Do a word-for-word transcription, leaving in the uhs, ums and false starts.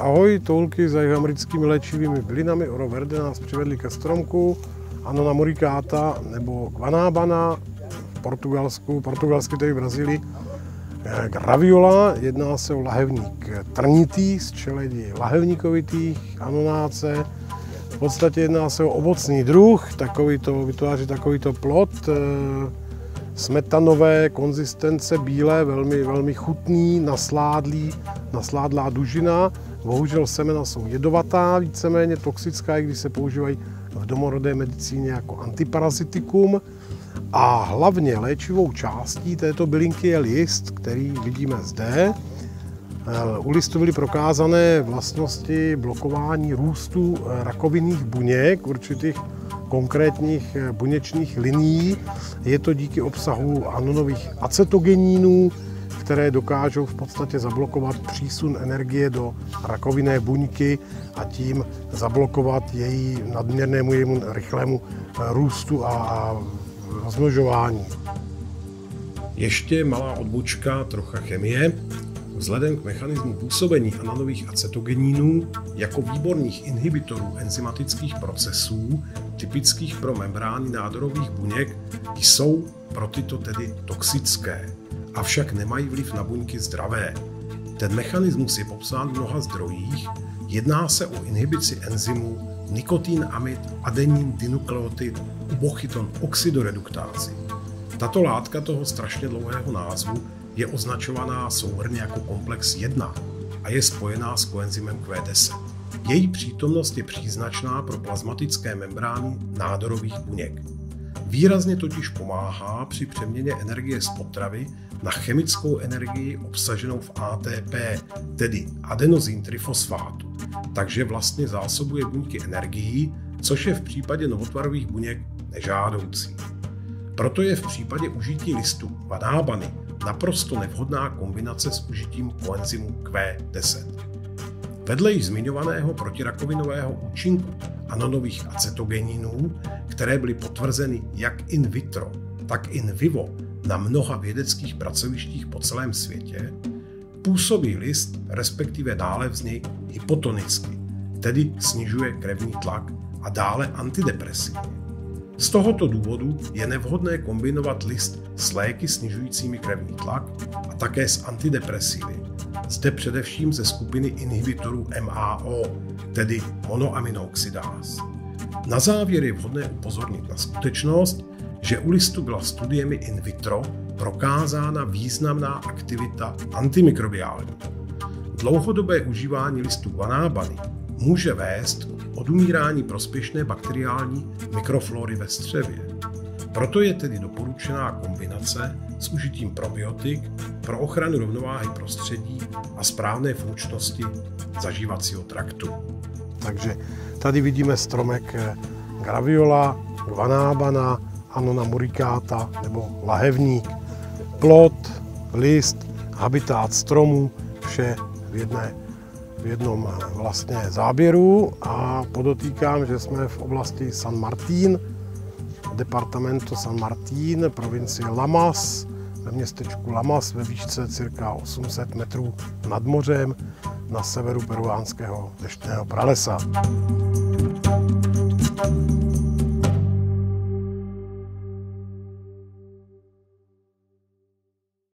ahoj, toulky za jihoamerickými léčivými bylinami Oro Verde nás přivedli ke stromku Annona muricata nebo Guanábana v Portugalsku, portugalsky tedy v Brazílii. Graviola, jedná se o lahevník trnitý z čeledi lahevníkovitých anonáce. V podstatě jedná se o ovocný druh, takovýto, vytváří takovýto plod, smetanové konzistence, bílé, velmi, velmi chutný, nasládlý, nasládlá dužina. Bohužel semena jsou jedovatá, víceméně toxická, i když se používají v domorodé medicíně jako antiparazitikum. A hlavně léčivou částí této bylinky je list, který vidíme zde. U listu byly prokázané vlastnosti blokování růstu rakovinných buněk, určitých konkrétních buněčných linií. Je to díky obsahu anonových acetogenínů, které dokážou v podstatě zablokovat přísun energie do rakovinné buňky a tím zablokovat její nadměrnému, jejímu rychlému růstu a rozmnožování. Ještě malá odbočka, trocha chemie. Vzhledem k mechanismu působení anonových acetogenínů jako výborných inhibitorů enzymatických procesů, typických pro membrány nádorových buněk, jsou pro tyto tedy toxické, avšak nemají vliv na buňky zdravé. Ten mechanismus je popsán v mnoha zdrojích, jedná se o inhibici enzymů nikotin amid adenin dinukleotid ubochyton oxidoreduktázy. Tato látka toho strašně dlouhého názvu je označovaná souhrnně jako komplex jedna a je spojená s koenzymem Q deset. Její přítomnost je příznačná pro plazmatické membrány nádorových buněk. Výrazně totiž pomáhá při přeměně energie z potravy na chemickou energii obsaženou v A T P, tedy adenozin trifosfátu, takže vlastně zásobuje buňky energií, což je v případě novotvarových buněk nežádoucí. Proto je v případě užití listu Guanábany naprosto nevhodná kombinace s užitím koenzymu Q deset. Vedle již zmiňovaného protirakovinového účinku anonových acetogenínů, které byly potvrzeny jak in vitro, tak in vivo na mnoha vědeckých pracovištích po celém světě, působí list, respektive dále z něj hypotonicky, tedy snižuje krevní tlak a dále antidepresivně. Z tohoto důvodu je nevhodné kombinovat list s léky snižujícími krevní tlak a také s antidepresivy, zde především ze skupiny inhibitorů M A O, tedy monoaminooxidáz. Na závěr je vhodné upozornit na skutečnost, že u listu byla studiemi in vitro prokázána významná aktivita antimikrobiální. Dlouhodobé užívání listu Guanábany může vést k odumírání prospěšné bakteriální mikroflóry ve střevě. Proto je tedy doporučená kombinace s užitím probiotik pro ochranu rovnováhy prostředí a správné funkčnosti zažívacího traktu. Takže tady vidíme stromek Graviola, Guanábana, Annona muricata nebo lahevník. Plod, list, habitát stromu, vše v jedné v jednom vlastně záběru a podotýkám, že jsme v oblasti San Martín, departamento San Martín, provincie Lamas, ve městečku Lamas ve výšce cirka osm set metrů nad mořem na severu peruánského deštného pralesa.